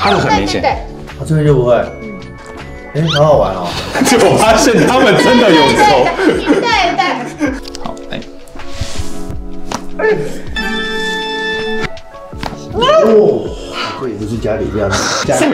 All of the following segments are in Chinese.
它的很明显。 这边就不会。哎，好好玩哦！ 就我发现他们真的有仇。 对。 好，来。 哦，这也不是家里这样子。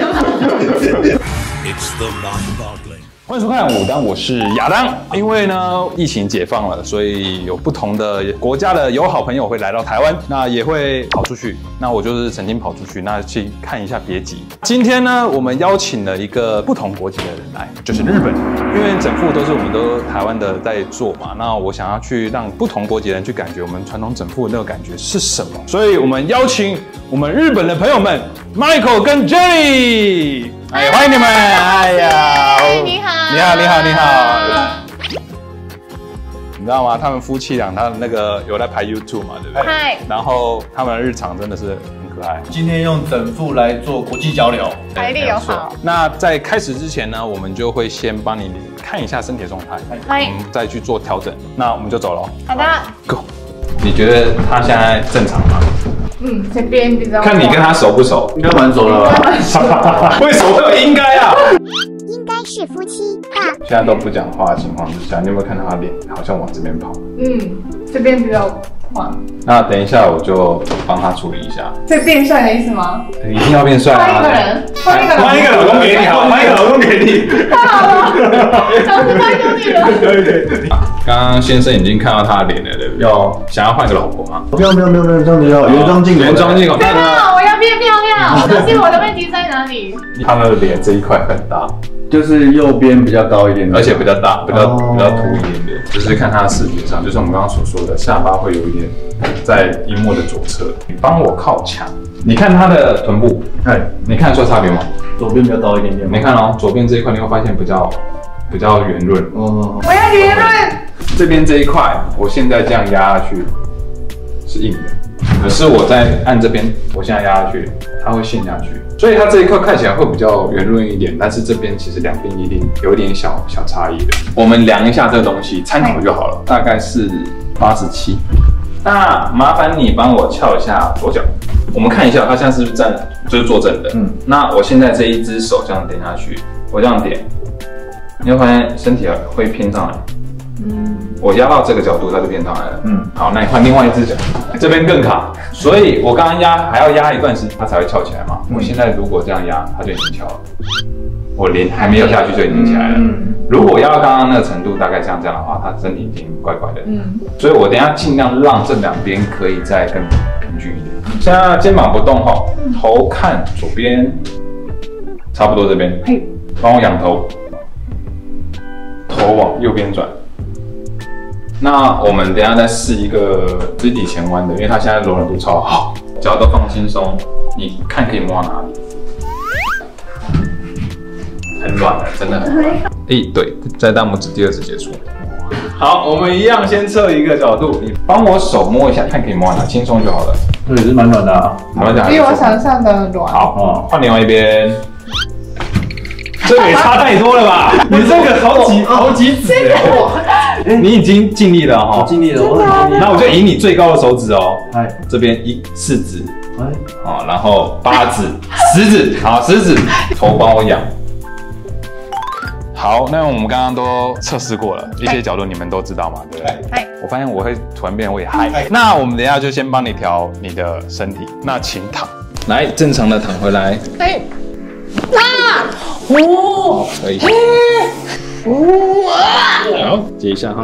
欢迎收看武当，我是亚当。因为呢，疫情解放了，所以有不同的国家的友好朋友会来到台湾，那也会跑出去。那我就是曾经跑出去，那去看一下别集。今天呢，我们邀请了一个不同国籍的人来，就是日本。因为整副都是我们都台湾的在做嘛，那我想要去让不同国籍的人去感觉我们传统整副的那个感觉是什么，所以我们邀请我们日本的朋友们 Michael 跟 Jenny， 哎，欢迎你们！哎呀， 你好。 你好，你好，你好！你知道吗？他们夫妻俩，他那个有在拍 YouTube 嘛，对不对？ 嗨。 然后他们的日常真的是很可爱。 今天用整副来做国际交流， 海力友好。 那在开始之前呢，我们就会先帮你看一下身体的状态，我们再去做调整。那我们就走了。 好的 ，Go。你觉得他现在正常吗？ 这边比较。 看你跟他熟不熟？ 应该蛮熟了吧？ 为什么会有应该啊？ 应该是夫妻吧。 现在都不讲话的情况之下，你有没有看到他脸好像往这边跑？ 这边比较晃。 那等一下我就帮他处理一下。 这变帅的意思吗？ 一定要变帅啊！ 换一个人， 换一个老公给你，好，换一个老公给你。 太好了，老师太用力了。 对。刚刚先生已经看到他的脸了，对不对？要想要换个老婆吗？ 不用，这样子要原装进口。 原装进口。 对啊，我要变漂亮。可是我的问题在哪里？ 他的脸这一块很大， 就是右边比较高一点点， 而且比较大，比较凸一点点。就是看他的视觉上，就是我们刚刚所说的，下巴会有一点在荧幕的左侧。你帮我靠墙，你看他的臀部，你看得出差别吗？ 左边比较高一点点。 你看哦，左边这一块你会发现比较圆润。 我要圆润。 这边这一块，我现在这样压下去是硬的，可是我在按这边，我现在压下去，它会陷下去，所以它这一块看起来会比较圆润一点，但是这边其实两边一定有一点小差异的。我们量一下这个东西，参考就好了，大概是87。那麻烦你帮我翘一下左脚，我们看一下它现在是不是站，就是坐正的。那我现在这一只手这样点下去，我这样点，你会发现身体会偏上来。我压到这个角度，它就变上来了。好，那你换另外一只脚，这边更卡，所以我刚刚压还要压一段时间，它才会翘起来嘛。我现在如果这样压，它就已经翘了。我连还没有下去就已经起来了。如果压到刚刚那个程度，大概像这样的话，它身体已经怪怪的。所以我等一下尽量让这两边可以再更平均一点。现在肩膀不动哈，头看左边，差不多这边。帮我仰头，头往右边转。那我们等一下再试一个肢体前弯的，因为它现在柔软度超好，脚都放轻松，你看可以摸到哪里？很软的，真的很软。对，在大拇指第二次接触。好，我们一样先测一个角度，你帮我手摸一下，看可以摸到哪，轻松就好了。 这也是蛮软的啊， 比我想象的软。 好，换另外一边。这个也差太多了吧？你这个好几指，你已经尽力了哈， 尽力了，我很尽力。 那我就以你最高的手指哦，这边4指，然后8指、10指，好，10指，头帮我仰。好，那我们刚刚都测试过了，一些角度你们都知道嘛，对不对？我发现我会突然变得会嗨。那我们等一下就先帮你调你的身体，那请躺，来正常的躺回来。可以。好，接一下哈。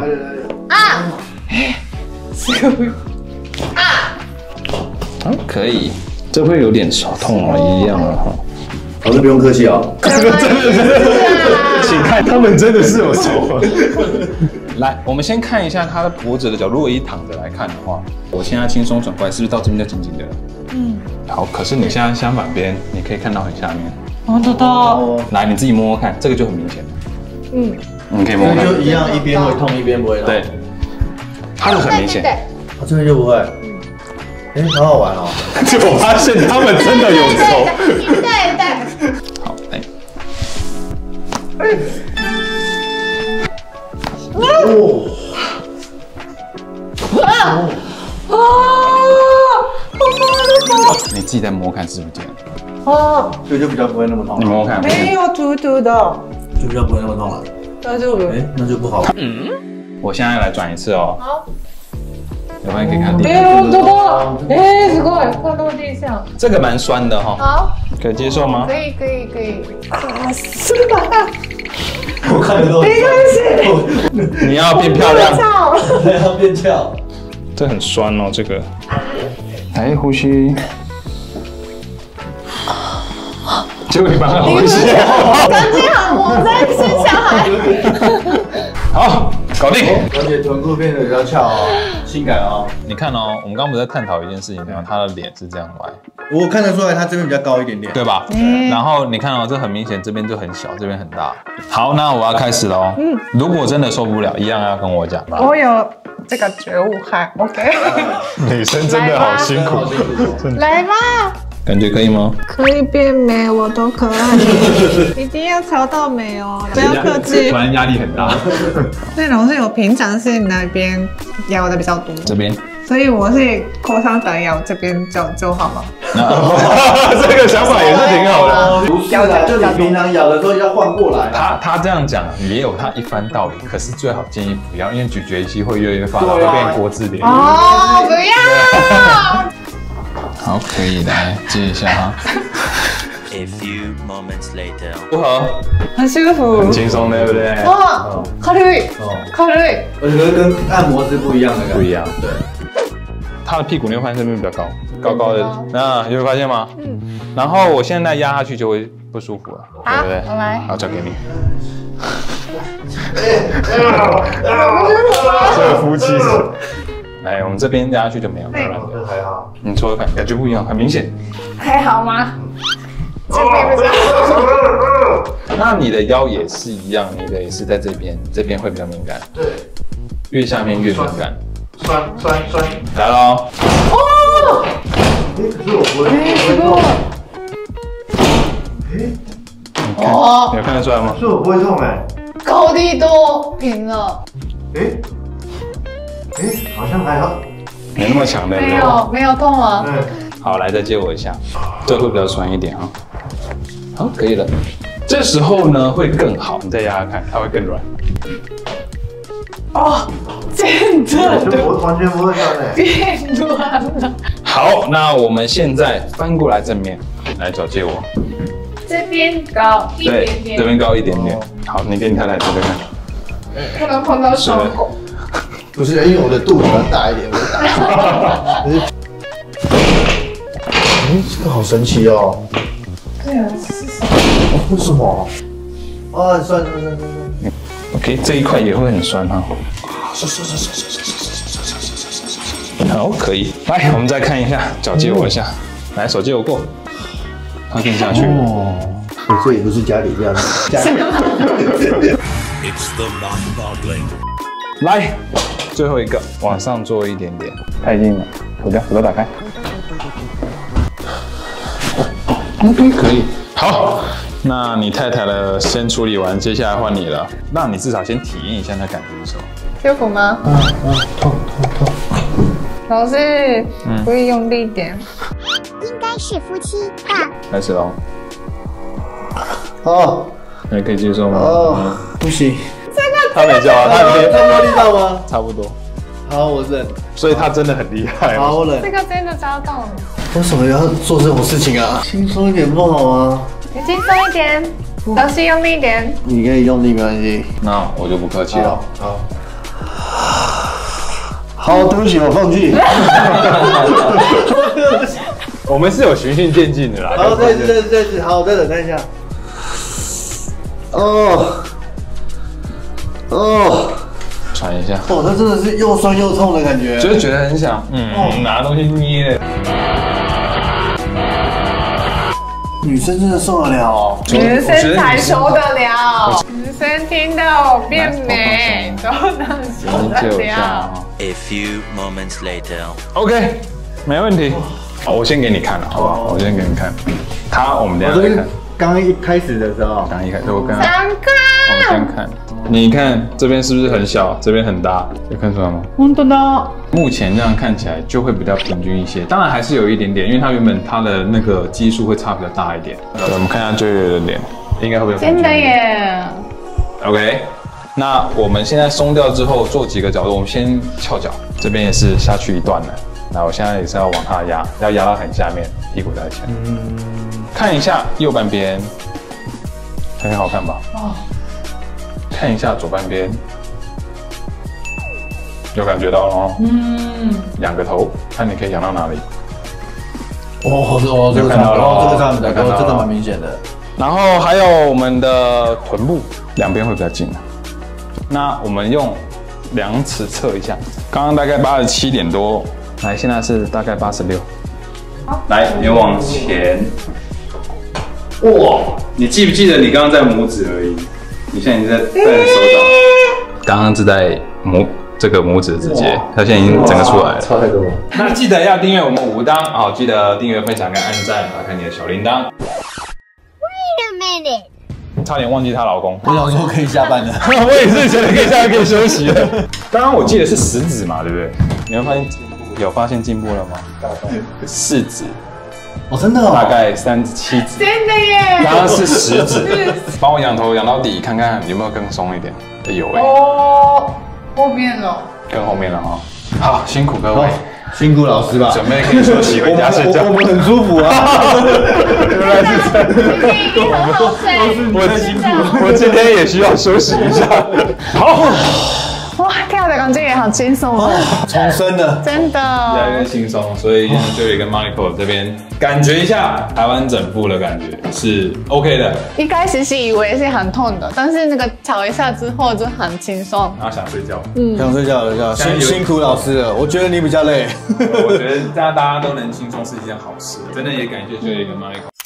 好，可以。这会有点手痛哦，一样啊哈。 老师不用客气哦。 真的是，请看，他们真的是有手。来，我们先看一下他的脖子的角，如果以躺着来看的话，我现在轻松转过来，是不是到这边就紧紧的了？好，可是你现在相反边，你可以看到很下面。 知道。 来，你自己摸摸看，这个就很明显。你可以摸摸看。 就一样，一边会痛，一边不会痛。 对，它的很明显。 这边就不会。好好玩哦！ 就我发现他们真的有仇。 对。 好，来。你自己再摸看是不是这样？ 哦， 所以就比较不会那么痛。 你摸摸看。 没有突突的， 就比较不会那么痛了。 大丈夫。 那就不好。 我现在来转一次哦。 好。 有没有可以看地？ 本当だ。すごい。看到地上。 这个蛮酸的哈。 好。 可以接受吗？ 可以。啊，是吧？ 我看得到。 你要变漂亮。 要变翘。 这很酸哦，这个。来呼吸。结果你帮他呼吸。 感觉很我在生小孩。 好，搞定。 而且臀部变得比较翘哦，性感哦。 你看哦，我们刚刚不是在探讨一件事情吗？他的脸是这样歪， 我看得出来他这边比较高一点点， 对吧？然后你看哦，这很明显，这边就很小，这边很大。好，那我要开始喽。如果真的受不了，一样要跟我讲吧。 我有这个觉悟，还 OK。 女生真的好辛苦， 来吧。 感觉可以吗？ 可以变美，我都可以。一定要调到美哦，不要客气。 不然压力很大。 那种是有平常是那边咬的比较多， 这边， 所以我是口上打咬这边就好了。 这个想法也是挺好的。 不是啦，就你平常咬的时候要换过来。 他这样讲也有他一番道理，可是最好建议不要，因为咀嚼肌会越来越发达，会变国字脸。 哦，不要。 好，可以来接一下哈。 A few moments later. 如何？ 很舒服， 很轻松，对不对？ 哇，軽い。 我觉得跟按摩是不一样的感觉。 不一样，对。他的屁股你会发现这边比较高，高高的，那你会发现吗？然后我现在压下去就会不舒服了，对不对？ 我来。 好，交给你。这个夫妻是。来，我们这边压下去就没有，软的。 还好。 你搓搓看，感觉不一样，很明显。 还好吗？这边比较。 那你的腰也是一样，你的也是在这边，这边会比较敏感。 对。 越下面越敏感。 酸。 来喽。 哦。 可是我不会。 你看，你有看得出来吗？ 是我不会痛哎。 高低都平了。 好像还好。 没那么强，对不对？ 没有痛啊。 好，来再接我一下，这会比较酸一点啊。好，可以了。这时候呢会更好，你再压压看，它会更软。 哦，真的我完全不会痛哎。 变软了。 好，那我们现在翻过来正面，来找接我。 这边高一点点。 这边高一点点。好，你给你太太这边看。 不能碰到手狗。 不是，因为我的肚子比较大一点，我就打。这个好神奇哦。 对啊，是什么？ 为什么？啊，酸。 OK， 这一块也会很酸哈。好，可以。来，我们再看一下，脚借我一下。来，手借我过。它更下去。 哦，所以不是家里这样。 It's the mind-boggling. 来，最后一个，往上做一点点，太硬了，口袋打开。OK， 可以。好，那你太太的先处理完，接下来换你了。那你至少先体验一下那感觉是什么？ 舒服吗？ 痛。 老师，可以用力一点。 应该是夫妻吧？ 开始喽。 好。 还可以接受吗？ 不行。 他没叫啊，他差不多力道吗？ 差不多。 好，我忍。 所以他真的很厉害。 好，我忍。 这个真的抓到了。 为什么要做这种事情啊？轻松一点不好吗？ 你轻松一点，老师用力一点。 你可以用力没关系。 那我就不客气了。 好，对不起，我放弃。 我们是有循序渐进的啦。 好，再次，好，再等一下。 喘一下。 它真的是又酸又痛的感觉， 就是觉得很想，拿东西捏。 女生真的受得了哦， 女生才受得了，女生听到变美都能受得了。 A few moments later. OK， 没问题。好，我先给你看了，好不好？我先给你看。我们等一下再看。 刚刚一开始的时候， 刚一开始我跟他。 3块。 往前看，你看这边是不是很小，这边很大，有看出来吗？ 本当だ。 目前这样看起来就会比较平均一些，当然还是有一点点，因为它原本它的那个基数会差比较大一点。对，我们看一下Joy的脸，应该会比较平均。 真的耶。 OK， 那我们现在松掉之后做几个角度，我们先翘脚，这边也是下去一段了。那我现在也是要往它压，要压到很下面，屁股在前。看一下右半边，很好看吧？哦。看一下左半边，有感觉到了哦。仰个头，看你可以仰到哪里。 哦，这个看到了，这个蛮明显的。 然后还有我们的臀部，两边会比较近。那我们用量尺测一下，刚刚大概87点多，来，现在是大概86。来，你往前。哇，你记不记得你刚刚在拇指而已？你现在已经在你手掌，刚刚是在这个拇指的指节，它现在已经整个出来了， 差太多了。 那记得要订阅我们武当啊，记得订阅、分享跟按赞，打开你的小铃铛。 Wait a minute， 差点忘记她老公， 我想说可以下班了， 我也是觉得可以下班可以休息了。刚刚我记得是食指嘛，对不对？你会发现有发现进步了吗？4指。 哦，真的哦， 大概37指， 真的耶！ 刚刚是10指，帮我仰头仰到底，看看有没有更松一点。有哎， 哦，后面了， 更后面了哈。好，辛苦各位， 辛苦老师吧， 准备可以休息回家睡觉。 我们很舒服啊， 原来是这样，我今天也需要休息一下。好。 哇，跳的感觉也好轻松哦， 重生了， 真的， 越来越轻松，所以现在Joy跟 Mariko 这边感觉一下台湾整复的感觉是 OK 的。 一开始是以为是很痛的，但是那个敲一下之后就很轻松。 然后想睡觉， 想睡觉了，辛苦老师了，我觉得你比较累。 我觉得大家都能轻松是一件好事，真的也感谢Joy跟 Mariko。